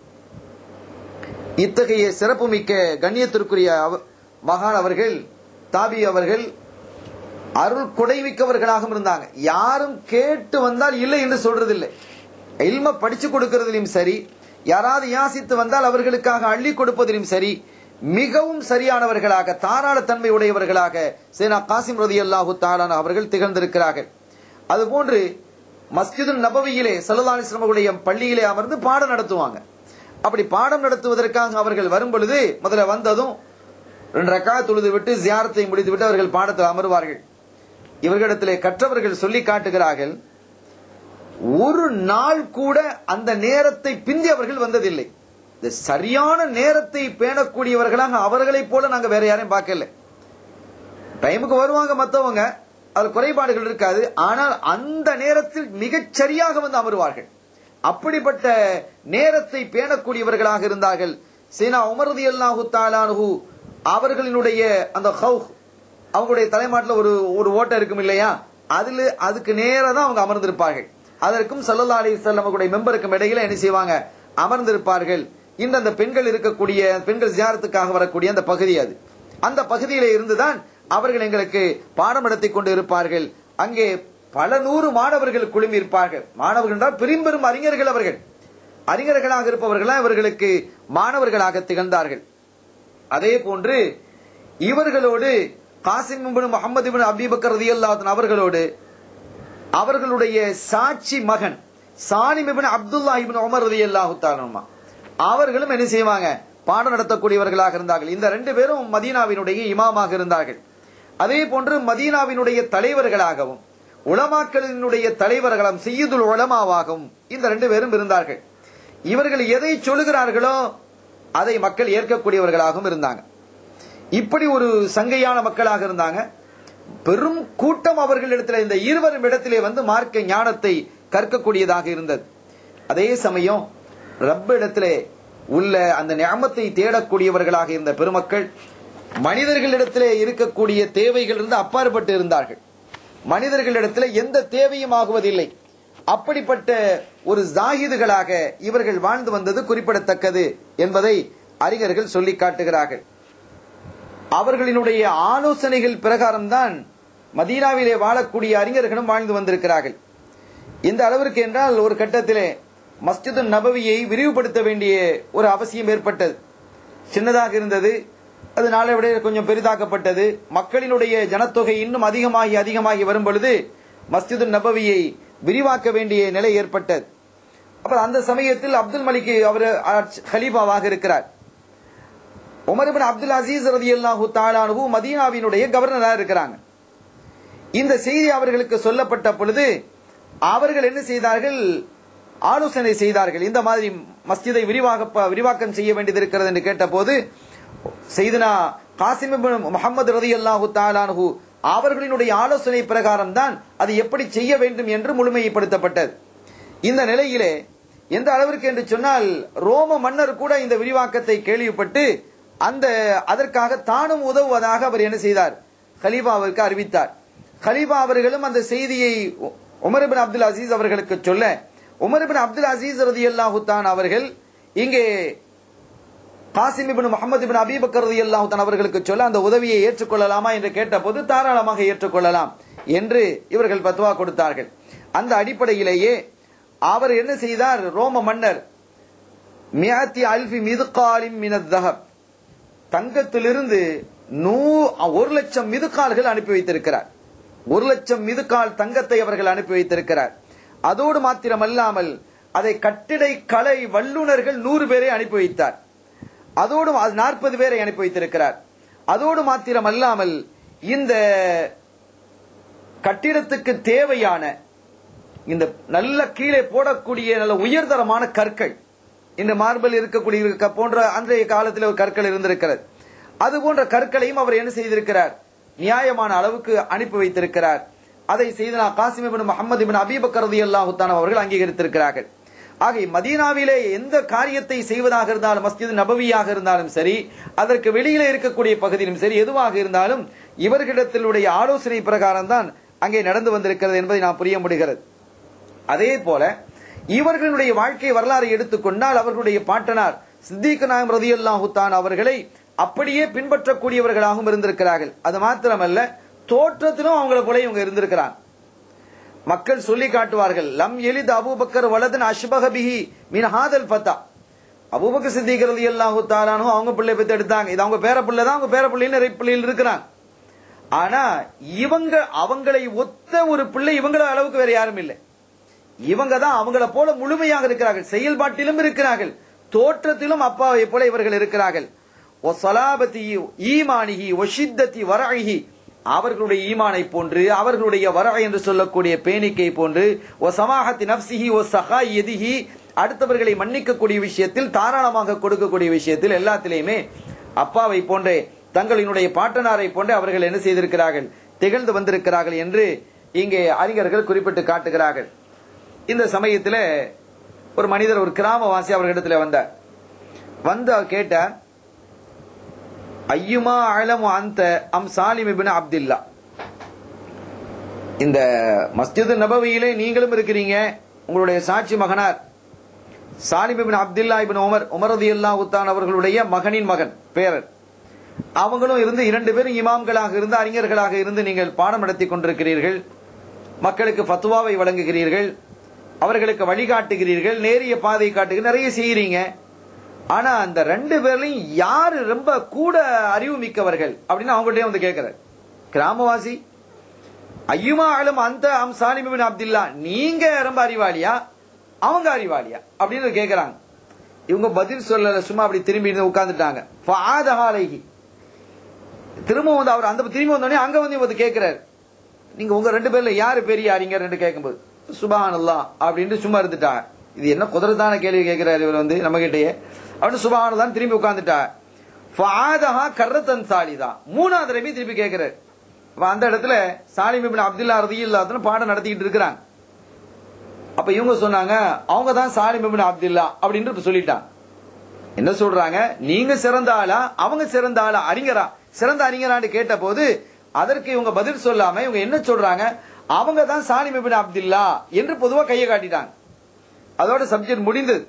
இத்தகைய சிறப்புமிக்க கண்ணியத்திற்குரிய மகான் அவர்கள், தாபி அவர்கள் அருள் கொடைமிக்கவர்களாகவும் இருந்தாங்க. யாரும் கேட்டு வந்தால் இல்லை என்று சொல்றதில்லை. இல்ம படிச்சு கொடுக்கிறதிலும் சரி, யாராவது யாசித்து வந்தால் அவர்களுக்காக அள்ளி கொடுப்பதிலும் சரி, மிகவும் சரியானவர்களாக தாராள தன்மை உடையவர்களாக சேனா காசிம் ரலியல்லாஹு தஆலா அவர்கள் திகழ்ந்திருக்கிறார்கள். அதுபோன்று மஸ்ஜிதுல் நபவியிலே ஸல்லல்லாஹு அலைஹி வஸல்லம் உடைய பள்ளியிலே அமர்ந்து பாடம் நடத்துவாங்க. அப்படி பாடம் நடத்துவதற்காக அவர்கள் வரும் பொழுது முதல்ல வந்ததும் ரெண்டு ரக்காத் தொழுது விட்டு ஜியாரத்தை முடித்து விட்டு அவர்கள் பாடத்தில் அமர்வார்கள். இவர்களிடத்திலே கற்றவர்கள் சொல்லி காட்டுகிறார்கள், ஒரு நாள் கூட அந்த நேரத்தை பிந்தி அவர்கள் வந்ததில்லை. இந்த சரியான நேரத்தை பேணக்கூடியவர்களாக அவர்களை போல நாங்க வேற யாரையும் பார்க்கல. டைமுக்கு வருவாங்க மற்றவங்க, அது குறைபாடுகள் இருக்காது. ஆனால் அந்த நேரத்தில் மிகச் சரியாக வந்து அமருவார்கள். அப்படிப்பட்ட நேரத்தை பேணக்கூடியவர்களாக இருந்தார்கள். சீனா உமர் ரலியல்லாஹு தஆலா அன்ஹு அவர்களினுடைய அந்த ஹவுஹ், அவங்களுடைய தலைமாட்டில் ஒரு ஒரு ஓட்டை இருக்கும் இல்லையா, அதுல அதுக்கு நேரா தான் அவங்க அமர்ந்திருப்பார்கள். அதற்கும் ஸல்லல்லாஹு அலைஹி வஸல்லம் மெம்பருக்கும் இடையில என்ன செய்வாங்க, அமர்ந்திருப்பார்கள். இந்த அந்த பெண்கள் இருக்கக்கூடிய பெண்கள் ஜியாரத்துக்காக வரக்கூடிய அந்த பகுதி அது. அந்த பகுதியில இருந்துதான் அவர்கள் எங்களுக்கு பாடம் நடத்தி கொண்டு இருப்பார்கள். அங்கே பல நூறு மாணவர்கள் குழுமி இருப்பார்கள். மாணவர்கள் என்றால் பெரும்பெரும் அறிஞர்கள், அவர்கள் அறிஞர்களாக இருப்பவர்களாம் இவர்களுக்கு மாணவர்களாக திகழ்ந்தார்கள். அதே போன்று இவர்களோடு Qasim ibn Muhammad ibn Abi Bakr ரலியல்லாஹு அன்ஹு அவர்களோடு அவர்களுடைய சாட்சி மகன் Salim ibn Abdullah ibn Umar ரலியல்லாஹு தஆலா அவர்களும் என்ன செய்வாங்க, பாடம் நடத்தக்கூடியவர்களாக இருந்தார்கள். இந்த ரெண்டு பேரும் மதீனாவினுடைய இமாமாக இருந்தார்கள். அதே போன்று மதீனாவினுடைய தலைவர்களாகவும் உலமாக்களினுடைய தலைவர்களும் சையதுல் உலமாவாகவும் இந்த ரெண்டு பேரும் இருந்தார்கள். இவர்கள் எதை சொல்லுகிறார்களோ அதை மக்கள் ஏற்கக்கூடியவர்களாகவும் இருந்தாங்க. இப்படி ஒரு சங்கையான மக்களாக இருந்தாங்க. பெரும் கூட்டம் அவர்களிடத்தில் இந்த இருவரும் இடத்திலே வந்து மார்க்க ஞானத்தை கற்கக்கூடியதாக இருந்தது. அதே சமயம் ரப்ப இடத்திலே உள்ள அந்த நிஅமத்தை தேடக்கூடியவர்களாக இருந்த பெருமக்கள் மனிதர்களிடத்திலே இருக்கக்கூடிய தேவைகள் இருந்து அப்பாற்பட்டு இருந்தார்கள். மனிதர்களிடத்தில் எந்த தேவையும் ஆகுவதில்லை. அப்படிப்பட்ட ஒரு ஜாஹிதுகளாக இவர்கள் வாழ்ந்து வந்தது குறிப்பிடத்தக்கது என்பதை அறிஞர்கள் சொல்லி காட்டுகிறார்கள். அவர்களினுடைய ஆலோசனைகள் பிரகாரம்தான் மதீனாவிலே வாழக்கூடிய அறிஞர்களும் வாழ்ந்து வந்திருக்கிறார்கள். இந்த அளவிற்கு என்றால் ஒரு கட்டத்திலே மஸ்ஜிது நபவியை விரிவுபடுத்த வேண்டிய ஒரு அவசியம் ஏற்பட்டது. சின்னதாக இருந்தது, அது நாளை விட கொஞ்சம் பெரிதாக்கப்பட்டது. மக்களினுடைய ஜனத்தொகை இன்னும் அதிகமாகி அதிகமாகி வரும் பொழுது மஸ்ஜிது நபவியை விரிவாக்க வேண்டிய நிலை ஏற்பட்டது. அப்புறம் அந்த சமயத்தில் அப்துல் மலிக் அவர் ஹலீஃபாவாக இருக்கிறார். உமர் இப்னு அப்துல் அசீஸ் ரலியல்லாஹு தஆலா அன்ஹு மதீனாவினுடைய கவர்னராக இருக்கிறாங்க. இந்த செய்தி அவர்களுக்கு சொல்லப்பட்ட பொழுது அவர்கள் என்ன செய்தார்கள், ஆலோசனை செய்தார்கள். இந்த மாதிரி மஸ்ஜிதை விரிவாக விரிவாக்கம் செய்ய வேண்டியது இருக்கிறது என்று கேட்டபோது சையதுனா காசிம் இப்னு முஹம்மது ரலியல்லாஹு தஆலா அன்ஹு அவர்களினுடைய ஆலோசனை பிரகாரம் தான் அது எப்படி செய்ய வேண்டும் என்று முழுமைப்படுத்தப்பட்டது. இந்த நிலையிலே எந்த அளவிற்கு என்று சொன்னால் ரோம மன்னர் கூட இந்த விரிவாக்கத்தை கேள்விப்பட்டு அந்த அதற்காக தானும் உதவுவதாக அவர் என்ன செய்தார், கலீஃபாவிற்கு அறிவித்தார். கலீஃபா அவர்களும் அந்த செய்தியை உமர் இப்னு அப்துல் அசீஸ் அவர்களுக்கு சொல்ல உமர் இப்னு அப்துல் அசீஸ் ரலியல்லாஹு தஆலா அவர்கள் இங்கே Qasim ibn Muhammad ibn Abi Bakr ரலியல்லாஹு தஆலா அவர்களுக்கு சொல்ல அந்த உதவியை ஏற்றுக்கொள்ளலாமா என்று கேட்டபோது தாராளமாக ஏற்றுக்கொள்ளலாம் என்று இவர்கள் பத்வா கொடுத்தார்கள். அந்த அடிப்படையிலேயே அவர் என்ன செய்தார், ரோம மன்னர் மியத்தி அல்ஃபி மிதுகாலின் மினத் தஹப் தங்கத்திலிருந்து நூ ஒரு லட்சம் மிதுக்கால்கள் அனுப்பி வைத்திருக்கிறார். ஒரு லட்சம் மிதுக்கால் தங்கத்தை அவர்கள் அனுப்பி வைத்திருக்கிறார். அதோடு மாத்திரமல்லாமல் அதை கட்டிடை கலை வல்லுநர்கள் நூறு பேரை அனுப்பி வைத்தார். அதோடு நாற்பது பேரை அனுப்பி வைத்திருக்கிறார். அதோடு மாத்திரமல்லாமல் இந்த கட்டிடத்துக்கு தேவையான இந்த நல்ல கீழே போடக்கூடிய நல்ல உயர்தரமான கற்கள், இந்த மார்பிள் இருக்கக்கூடிய போன்ற அன்றைய காலத்தில் ஒரு கற்கள் இருந்திருக்கிறது. அது போன்ற கற்களையும் அவர் என்ன செய்திருக்கிறார், நியாயமான அளவுக்கு அனுப்பி வைத்திருக்கிறார். அதை செய்து Qasim ibn Muhammad ibn Abi Bakr ரலியல்லாஹு தஆலா அவர்கள் அங்கீகரித்திருக்கிறார்கள். ஆக மதீனாவிலே எந்த காரியத்தை செய்வதாக இருந்தாலும், மஸ்ஜித் நபவியாக இருந்தாலும் சரி, அதற்கு வெளியிலே இருக்கக்கூடிய பகுதியிலும் சரி, எதுவாக இருந்தாலும் இவர்களிடத்திலுடைய ஆலோசனை பிரகாரம் தான் அங்கே நடந்து வந்திருக்கிறது என்பதை நாம் புரிய முடிகிறது. அதே போல இவர்களுடைய வாழ்க்கை வரலாறை எடுத்துக்கொண்டால் அவர்களுடைய பாட்டனார் சித்திக் நாயம் ரலியல்லாஹு தஆலா அவர்களை அப்படியே பின்பற்றக்கூடியவர்களாகவும் இருந்திருக்கிறார்கள். அது மாத்திரமல்ல, தோற்றத்திலும் அவங்களை போல இவங்க இருந்திருக்கிறாங்க. மக்கள் சொல்லி காட்டுவார்கள், லம் எலித் அபூபக்கர் வலதன் அஷ்பஹ பிஹி மின் ஹாதல் ஃபதா. அபூபக்கர் சித்திக் ரலியல்லாஹு தஆலா அன்ஹு அவங்க பிள்ளை பெத்து எடுத்தாங்க. இது அவங்க பேர பிள்ளை தான், அவங்க பேர பிள்ளைன்னு நிறைய பிள்ளைகள் இருக்கிறாங்க. ஆனா இவங்க அவங்களை ஒத்த ஒரு பிள்ளை இவங்கள அளவுக்கு வேற யாரும் இல்லை. இவங்க தான் அவங்கள போல முழுமையாக இருக்கிறார்கள், செயல்பாட்டிலும் இருக்கிறார்கள், தோற்றத்திலும் அப்பாவை போல இவர்கள் இருக்கிறார்கள். ஒ ஸலாபதி ஈமானிஹி ஒ ஷித்ததி வரஇஹி, அவர்களுடைய ஈமானை போன்று, அவர்களுடைய வர என்று சொல்லக்கூடிய பேணிக்கை போன்று, ஒ சமாஹத்தி நஃப்ஸிஹி ஒ ஸஹாயிதிஹி, அடுத்தவர்களை மன்னிக்கக்கூடிய விஷயத்தில், தாராளமாக கொடுக்கக்கூடிய விஷயத்தில், எல்லாத்திலையுமே அப்பாவை போன்றே தங்களினுடைய பாட்டனாரை போன்றே அவர்கள் என்ன செய்திருக்கிறார்கள், திகழ்ந்து வந்திருக்கிறார்கள் என்று இங்கே அறிஞர்கள் குறிப்பிட்டு காட்டுகிறார்கள். இந்த சமயத்தில் ஒரு மனிதர், ஒரு கிராமவாசி அவர்களிடத்தில் வந்தார். வந்து அவர் கேட்டார், ஐயுமா அலமு அந்த அம் சாலிம் இப்னு அப்துல்லா, இந்த மஸ்ஜித் நபவியிலே நீங்களும் இருக்கிறீங்க, உங்களுடைய சாட்சி மகனார் Salim ibn Abdullah ibn Umar Umar ரலியல்லாஹு அன்ஹு அவர்களுடைய மகனின் மகன் பேரர். அவங்களும் இருந்து இரண்டு பேரும் இமாம்களாக இருந்து அறிஞர்களாக இருந்து நீங்கள் பாடம் நடத்தி கொண்டிருக்கிறீர்கள், மக்களுக்கு ஃபத்வாவை வழங்குகிறீர்கள், அவர்களுக்கு வழிகாட்டுகிறீர்கள், நேரிய பாதை காட்டுகிறீர்கள், நிறைய செய்யறீங்க. ஆனா அந்த ரெண்டு பேர்லையும் யாரு ரொம்ப கூட அறிவு மிக்கவர்கள் அப்படின்னு அவங்கள்ட்ட வந்து கேட்கிறார். கிராமவாசி ஐயுமா அலம் அந்த அம் சாலிம் இப்னு அப்துல்லா, நீங்க ரொம்ப அறிவாளியா அவங்க அறிவாளியா அப்படின்னு கேட்கிறாங்க. இவங்க பதில் சொல்லல, சும்மா அப்படி திரும்பி உட்கார்ந்துட்டாங்க. திரும்ப வந்து அவர் அந்த திரும்பி வந்தோடனே அங்க வந்து இவர் கேட்கிறாரு, நீங்க உங்க ரெண்டு பேர்ல யாரு பெரிய அறிஞர் என்று கேட்கும்போது சுப்ஹானல்லாஹ் அப்படின்னு சும்மா இருந்துட்டாங்க. இது என்ன குதிரத்தான கேள்வி கேட்கிறாரு இவர் வந்து நம்ம கிட்டயே அப்படின்னு சுப்ஹானல்லாஹ் திரும்பி உட்கார்ந்துட்டாங்க. கர்ரத்தன் சாலிதா மூணாவது தடவை திருப்பி கேட்கிறாரு. அந்த இடத்துல சாலிம் இப்னு அப்துல்லா ரலியல்லாஹு அன்ஹு பாடம் நடத்திக்கிட்டு இருக்கிறாங்க. அப்ப இவங்க சொன்னாங்க, அவங்க தான் சாலிம் இப்னு அப்துல்லா அப்படின்னு சொல்லிட்டாங்க. என்ன சொல்றாங்க, நீங்க சிறந்த ஆளா அவங்க சிறந்த ஆளா அறிஞரா சிறந்த அறிஞரான்னு கேட்ட போது அதற்கு இவங்க பதில் சொல்லாம இவங்க என்ன சொல்றாங்க, அவங்க தான் சாலிம் இப்னு அப்துல்லா என்று பொதுவா கையை காட்டிட்டாங்க. அதோட சப்ஜெக்ட் முடிந்தது.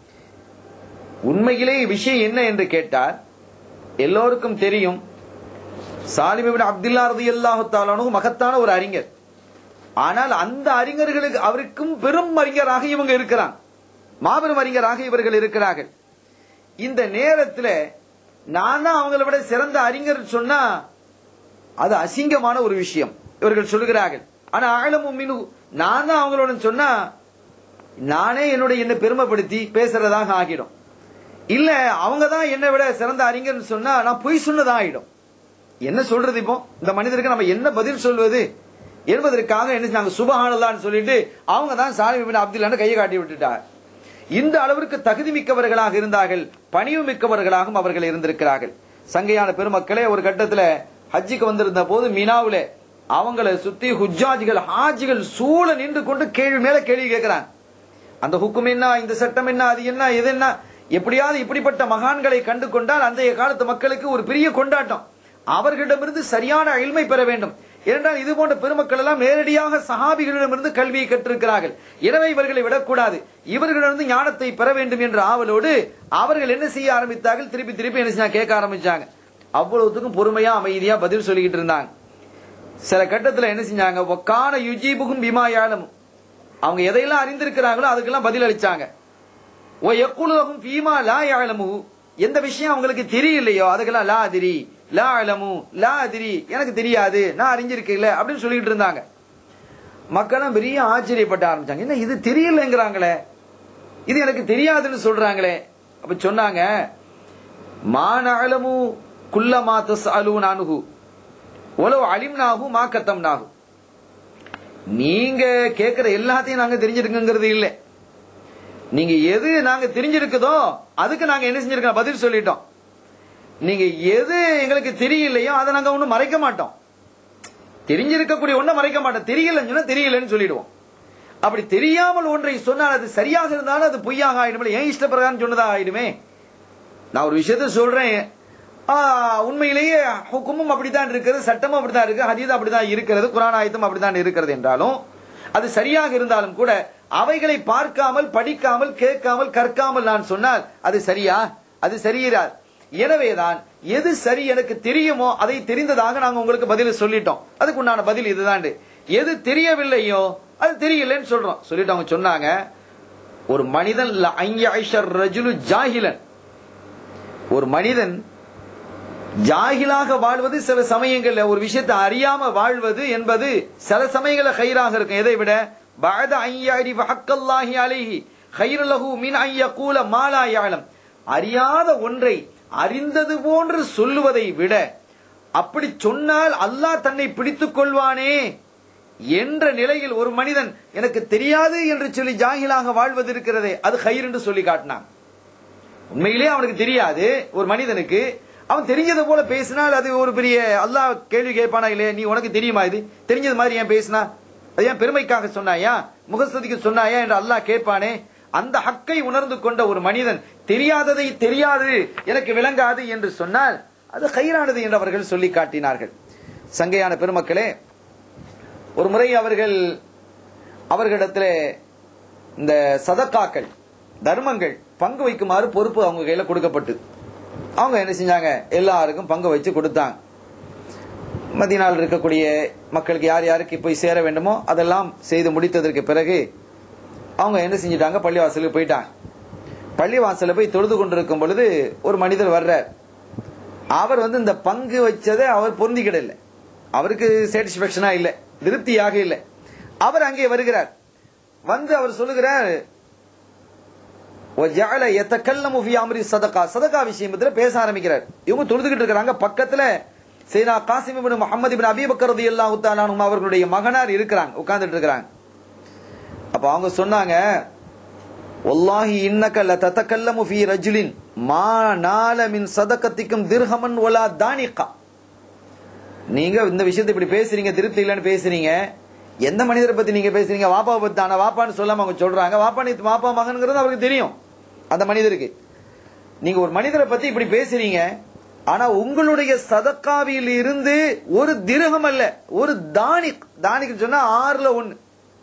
உண்மையிலே விஷயம் என்ன என்று கேட்டால் எல்லோருக்கும் தெரியும், சாலிம் இப்னு அப்துல்லா ரலியல்லாஹு தஆலா அன்ஹு மகத்தான ஒரு அறிஞர். ஆனால் அந்த அறிஞர்களுக்கு அவருக்கும் பெரும் அறிஞராக இவங்க இருக்கிறாங்க, மாபெரும் அறிஞராக இவர்கள் இருக்கிறார்கள். இந்த நேரத்தில் நான் தான் அவங்களை விட சிறந்த அறிஞர் சொன்னா அது அசிங்கமான ஒரு விஷயம் இவர்கள் சொல்லுகிறார்கள். ஆனா ஆழமும் மினு நான் தான் அவங்களோட சொன்னா நானே என்னுடைய என்ன பெருமைப்படுத்தி பேசுறதாக ஆகிடும். இல்ல அவங்க தான் என்னை விட சிறந்த அறிஞர் சொன்னா நான் பொய் சொன்னதான் ஆகிடும். என்ன சொல்றது இப்போ இந்த மனிதருக்கு நம்ம என்ன பதில் சொல்வது என்பதற்காக என்ன நாங்க சுப்ஹானல்லாஹ்னு சொல்லிட்டு அவங்க தான் சாலிம் இப்னு அப்துல்லாஹ்னு கையை காட்டி விட்டுட்டார். இந்த அளவிற்கு தகுதி மிக்கவர்களாக இருந்தார்கள், பணிவு மிக்கவர்களாகவும் அவர்கள் இருந்திருக்கிறார்கள். சங்கையான பெருமக்களே, ஒரு கட்டத்துல ஹஜ்ஜுக்கு வந்திருந்த போது மினாவுல அவங்களை சுத்தி ஹுஜ்ஜாஜிகள் ஹாஜிகள் சூழ நின்று கொண்டு கேள்வி மேல கேள்வி கேட்கிறாங்க. அந்த ஹுக்கும் என்ன, இந்த சட்டம் என்ன, அது என்ன, இது என்ன, எப்படியாவது இப்படிப்பட்ட மகான்களை கண்டு கொண்டால் அந்த காலத்து மக்களுக்கு ஒரு பெரிய கொண்டாட்டம், அவர்களிடமிருந்து சரியான இல்மை பெற வேண்டும். ஏனென்றால் இது போன்ற பெருமக்கள் எல்லாம் நேரடியாக சஹாபிகளிடமிருந்து கல்வியை கற்றிருக்கிறார்கள். எனவே இவர்களை விடக்கூடாது, இவர்களிடமிருந்து ஞானத்தை பெற வேண்டும் என்ற ஆவலோடு அவர்கள் என்ன செய்ய ஆரம்பித்தார்கள், திருப்பி திருப்பி என்ன செய்ய கேட்க ஆரம்பிச்சாங்க. அவ்வளவுத்துக்கும் பொறுமையா அமைதியா பதில் சொல்லிக்கிட்டு இருந்தாங்க. சில கட்டத்தில் என்ன செஞ்சாங்க, ஒக்கான யுஜீபுகும் பிமாயாலும், அவங்க எதையெல்லாம் அறிந்திருக்கிறாங்களோ அதுக்கெல்லாம் பதில் அளிச்சாங்க. ஓ யக்குலுஹும் ஃபீமா லா யஅலமு, எந்த விஷயம் அவங்களுக்கு தெரியலையோ அதுக்கெல்லாம் லா அதிரி லா அலமு லா அதிரி, எனக்கு தெரியாது, நான் அறிஞ்சிருக்கல அப்படின்னு சொல்லிட்டு இருந்தாங்க. மக்களும் பெரிய ஆச்சரியப்பட்ட ஆரம்பிச்சாங்க, என்ன இது தெரியலங்கிறாங்களே, இது எனக்கு தெரியாதுன்னு சொல்றாங்களே. அப்ப சொன்னாங்க, மா நஅலமு குல்லமா தஸ்அலூன அன்ஹு வலவ் அலிம்னாஹு மா கத்தம்னாஹு, நீங்க கேட்கிற எல்லாத்தையும் நாங்க தெரிஞ்சிருக்குங்கிறது இல்லை, நீங்க எது நாங்க தெரிஞ்சிருக்குதோ அதுக்கு நாங்க என்ன செஞ்சிருக்கோம், பதில் சொல்லிட்டோம். நீங்க எது எங்களுக்கு தெரியலையோ அதை நாங்க ஒன்னும் மறைக்க மாட்டோம், தெரிஞ்சிருக்கக்கூடிய ஒன்றை மறைக்க மாட்டோம், தெரியலன்னு சொன்னா தெரியலன்னு சொல்லிடுவோம். அப்படி தெரியாமல் ஒன்றை சொன்னால் அது சரியாக இருந்தாலும் அது பொய்யாக ஆயிடுமே, ஏன் இஷ்டப்பிரகாரம் சொன்னதாக ஆயிடுமே. நான் ஒரு விஷயத்த சொல்றேன், உண்மையிலேயே ஹுக்குமும் அப்படித்தான் இருக்கிறது, சட்டமும் அப்படித்தான் இருக்கு, ஹதீஸ் அப்படித்தான் இருக்கிறது, குர்ஆன் ஆயத்தும் அப்படித்தான் இருக்கிறது என்றாலும் அது சரியாக இருந்தாலும் கூட அவைகளை பார்க்காமல் படிக்காமல் கேட்காமல் கற்காமல் நான் சொன்னால் அது சரியா, அது சரியிராது. எனவேதான் எது சரி எனக்கு தெரியுமோ அதை தெரிந்ததாக நாங்க உங்களுக்கு பதில் சொல்லிட்டோம், அதுக்கு உண்டான பதில் இதுதான். எது தெரியவில்லையோ அது தெரியலன்னு சொல்றோம். சொல்லிட்டு அவங்க சொன்னாங்க, ஒரு மனிதன் ஜாஹிலன், ஒரு மனிதன் ஜாகிலாக வாழ்வது சில சமயங்கள்ல ஒரு விஷயத்தை அறியாம வாழ்வது என்பது சில சமயங்கள கைராக இருக்கும். எதை விட பஅத ஐயாரி வஹக்கல்லாஹி அலைஹி கைரு லஹு மின் அன் யகூல மா லா யஅலம், அறியாத ஒன்றை அறிந்தது போன்று சொல்லுவதை விட அப்படி சொன்னால் அல்லாஹ் தன்னை பிடித்துக் கொள்வானே என்ற நிலையில் ஒரு மனிதன் எனக்கு தெரியாது என்று சொல்லி ஜாகிலாக வாழ்வது இருக்கிறதே அது கைர் என்று சொல்லி காட்டினான். உண்மையிலே அவனுக்கு தெரியாது, ஒரு மனிதனுக்கு அவன் தெரிஞ்சது போல பேசினால் அது ஒரு பெரிய அல்லாஹ் கேள்வி கேட்பானா இல்லையா, நீ உனக்கு தெரியுமா, இது தெரிஞ்சது மாதிரி ஏன் பேசினா, அது ஏன் பெருமைக்காக சொன்னாயா, முகஸ்துதிக்கு சொன்னாயா என்று அல்லாஹ் கேட்பானே. அந்த ஹக்கை உணர்ந்து கொண்ட ஒரு மனிதன் தெரியாததை தெரியாது எனக்கு விளங்காது என்று சொன்னால் அது கைரானது என்று அவர்கள் சொல்லி காட்டினார்கள். சங்கையான பெருமக்களே, ஒரு முறை அவர்கள் அவர்களிடத்தில் இந்த சதக்காக்கள் தர்மங்கள் பங்கு வைக்குமாறு பொறுப்பு அவங்க கையில கொடுக்கப்பட்டு அவங்க என்ன செஞ்சாங்க, எல்லாருக்கும் பங்கு வச்சு கொடுத்தாங்க. மதீனாவில் இருக்கக்கூடிய மக்களுக்கு யார் யாருக்கு போய் சேர வேண்டுமோ அதெல்லாம் செய்து முடித்ததற்கு பிறகு அவங்க என்ன செஞ்சிட்டாங்க, பள்ளிவாசலுக்கு போயிட்டாங்க. பள்ளிவாசல போய் தொழுது கொண்டிருக்கும் பொழுது ஒரு மனிதர் வர்றார். அவர் வந்து இந்த பங்கு வச்சதை அவர் பொருந்திக்கிட இல்லை, அவருக்கு சாட்டிஸ்பேக்ஷனா இல்லை, திருப்தியாக இல்லை. அவர் அங்கே வருகிறார். வந்து அவர் சொல்லுகிறார், சதகா விஷயத்துல பேச ஆரம்பிக்கிறார். இவங்க தொழுதுகிட்டு இருக்கிறாங்க. பக்கத்துல சையதுனா Qasim ibn Muhammad ibn Abi Bakr ரலியல்லாஹு தஆலா அன்ஹு அவர்களுடைய மகனார் இருக்கிறாங்க, உட்கார்ந்துட்டு இருக்கிறாங்க. அப்ப அவங்க சொன்னாங்க, வல்லாஹி இன்னக லததகல்லமு ஃபீ ரஜுலின் மா நால மின் சதகத்திக்கும் திர்ஹமன் வலா தானிகா. நீங்க இந்த விஷயத்தை இப்படி பேசுறீங்க, திருப்தி இல்லைன்னு பேசுறீங்க. எந்த மனிதரை பத்தி நீங்க பேசுறீங்க? வாப்பாவை பத்தி தானே. வாப்பான்னு சொல்லாம அவங்க சொல்றாங்க. வாப்பா நீ வாப்பா மகன்கிறது அவருக்கு தெரியும் அந்த மனிதருக்கு. நீங்க ஒரு மனிதரை பத்தி இப்படி பேசுறீங்க, ஆனா உங்களுடைய சதக்காவில் இருந்து ஒரு திரகம் அல்ல, ஒரு தானிக், தானிக்கு சொன்னா ஆறுல ஒண்ணு,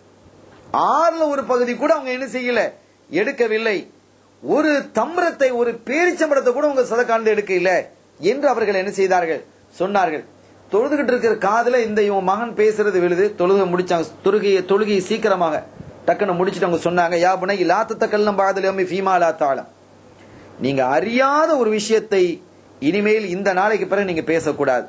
ஆறுல ஒரு பகுதி கூட அவங்க என்ன செய்யல, எடுக்கவில்லை. ஒரு தம்ரத்தை, ஒரு பேரிச்சம்பழத்தை கூட உங்க சதக்காண்டு எடுக்க இல்லை என்று அவர்கள் என்ன செய்தார்கள், சொன்னார்கள். தொழுதுகிட்டு இருக்கிற காதுல இந்த இவன் மகன் பேசுறது விழுது. தொழுகை முடிச்சாங்க. தொழுகையை தொழுகையை சீக்கிரமாக டக்குன்னு முடிச்சுட்டு அவங்க சொன்னாங்க, யா புனை லாத்தக்கல்லம் பாதலி ஃபீமா லா தஅலம். நீங்க அறியாத ஒரு விஷயத்தை இனிமேல் இந்த நாளைக்கு பிறகு நீங்க பேசக்கூடாது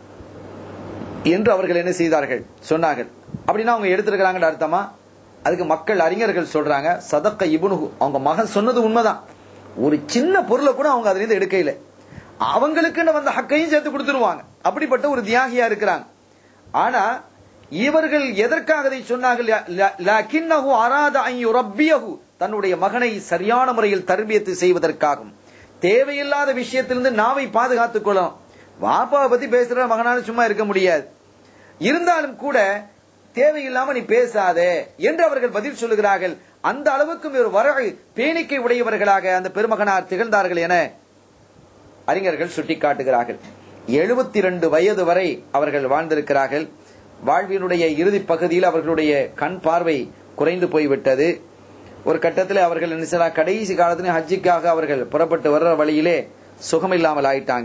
என்று அவர்கள் என்ன செய்தார்கள், சொன்னார்கள். அப்படின்னா அவங்க எடுத்திருக்கிறாங்க அர்த்தமா? அதுக்கு மக்கள் அறிஞர்கள் சொல்றாங்க, சதக்க இப்னுஹு, அவங்க மகன் சொன்னது உண்மைதான். ஒரு சின்ன பொருளை கூட அவங்க அதுல இருந்து எடுக்க இல்லை. அவங்களுக்குன்னு வந்த ஹக்கையும் சேர்த்து கொடுத்துருவாங்க. அப்படிப்பட்ட ஒரு தியாகியா இருக்கிறாங்க. ஆனா இவர்கள் எதற்காக இதை சொன்னார்கள்? லக்கின்னஹு அராத அன் யுரப்பியஹு, தன்னுடைய மகனை சரியான முறையில் தர்பியத்து செய்வதற்காகவும் தேவையில்லாத விஷயத்திலிருந்து நாவை பாதுகாத்துக் கொள்ளணும். வாப்பாவை பத்தி பேசுற மகனால சும்மா இருக்க முடியாது. இருந்தாலும் கூட தேவையில்லாம நீ பேசாதே என்று அவர்கள் பதில் சொல்லுகிறார்கள். அந்த அளவுக்கு ஒரு வரகு பேணிக்கை உடையவர்களாக அந்த பெருமகனார் திகழ்ந்தார்கள் என அறிஞர்கள் சுட்டிக்காட்டுகிறார்கள். எழுபத்தி இரண்டு வயது வரை அவர்கள் வாழ்ந்திருக்கிறார்கள். வாழ்வினுடைய இறுதி பகுதியில் அவர்களுடைய கண் பார்வை குறைந்து போய்விட்டது. ஒரு கட்டத்தில் அவர்கள் என்ன, கடைசி காலத்தில் ஹஜ்ஜிக்காக அவர்கள் புறப்பட்டு வர்ற வழியிலே சுகமில்லாமல் ஆயிட்டாங்க.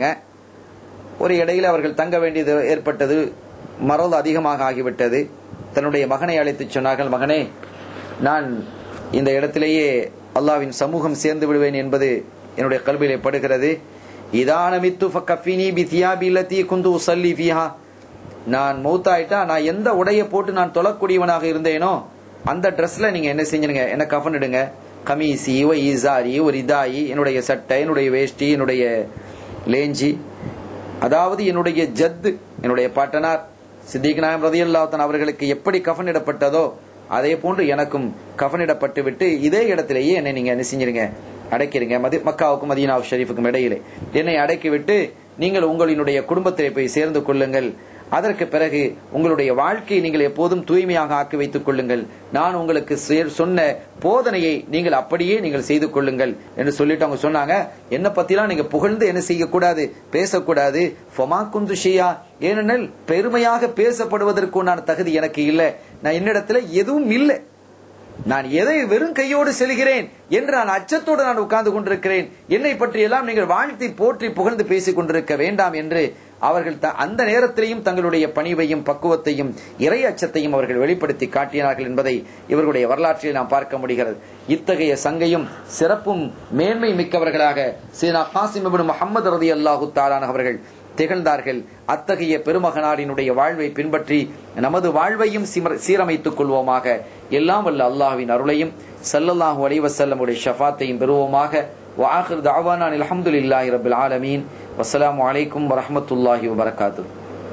ஒரு இடையில அவர்கள் தங்க வேண்டியது ஏற்பட்டது. மறந்து அதிகமாக ஆகிவிட்டது. தன்னுடைய மகனை அழைத்து சொன்னார்கள், மகனே, நான் இந்த இடத்திலேயே அல்லாஹ்வின் சமூகம் சேர்ந்து விடுவேன் என்பது என்னுடைய கல்வியிலே படுகிறது. இதானமித்து ஃபக்கஃபினி பிதியாபி லதி குந்து உஸல்லி ஃபீஹா. நான் மௌத்தாயிட்டா நான் எந்த உடைய போட்டு நான் தொழக்கூடியவனாக இருந்தேனோ அந்த ட்ரெஸ்ல நீங்க என்ன செஞ்சுங்க, என்ன கஃனிடுங்க. கமீசி, ஒ ஈசாரி, ஒரு இதாயி, என்னுடைய சட்டை, என்னுடைய வேஷ்டி, என்னுடைய லேஞ்சி, அதாவது என்னுடைய ஜத்து, என்னுடைய பாட்டனார் சித்திக் நாயம் ரலியல்லாஹு அன்ஹு அவர்களுக்கு எப்படி கஃனிடப்பட்டதோ அதே போன்று எனக்கும் கஃனிடப்பட்டு விட்டு இதே இடத்திலேயே என்னை நீங்க என்ன செஞ்சிருங்க, அடைக்கிறீங்க. மக்காவுக்கும் மதீனா ஷரீஃபுக்கும் இடையிலே என்னை அடக்கிவிட்டு நீங்கள் உங்களினுடைய குடும்பத்திலே போய் சேர்ந்து கொள்ளுங்கள். அதற்கு பிறகு உங்களுடைய வாழ்க்கையை நீங்கள் எப்போதும் தூய்மையாக ஆக்கி வைத்துக் கொள்ளுங்கள். நான் உங்களுக்கு சொன்ன போதனையை நீங்கள் அப்படியே நீங்கள் செய்து கொள்ளுங்கள் என்று சொல்லிட்டு அவங்க சொன்னாங்க, என்ன பத்திலாம் நீங்க புகழ்ந்து என்ன செய்யக்கூடாது, பேசக்கூடாது. ஃபமா குந்து ஷியா, ஏனெனில் பெருமையாக பேசப்படுவதற்கு நான் தகுதி எனக்கு இல்லை. நான் என்னிடத்துல எதுவும் இல்லை. நான் எதை வெறும் கையோடு செல்கிறேன் என்று நான் அச்சத்தோடு நான் உட்கார்ந்து கொண்டிருக்கிறேன். என்னை பற்றி எல்லாம் நீங்கள் வாழ்த்தி போற்றி புகழ்ந்து பேசிக் கொண்டிருக்க வேண்டாம் என்று அவர்கள் அந்த நேரத்திலேயும் தங்களுடைய பணிவையும் பக்குவத்தையும் இறை அச்சத்தையும் அவர்கள் வெளிப்படுத்தி காட்டினார்கள் என்பதை இவர்களுடைய வரலாற்றில் நாம் பார்க்க முடிகிறது. இத்தகைய சங்கையும் சிறப்பும் மேன்மை மிக்கவர்களாக சையதுனா காசிம் இப்னு முஹம்மது ரலியல்லாஹு தஆலா அவர்கள் திகழ்ந்தார்கள். அத்தகைய பெருமகனாரினுடைய வாழ்வை பின்பற்றி நமது வாழ்வையும் சீரமைத்துக் கொள்வோமாக. எல்லாம் வல்ல அல்லாஹ்வின் அருளையும் ஸல்லல்லாஹு அலைஹி வஸல்லம் உடைய ஷஃபாத்தையும் பெறுவோமாக. வஆகிரு தஅவானா அல்ஹம்துலில்லாஹி ரப்பில் ஆலமீன். வஸ்ஸலாமு அலைக்கும் வரஹ்மத்துல்லாஹி வபரகாத்துஹு.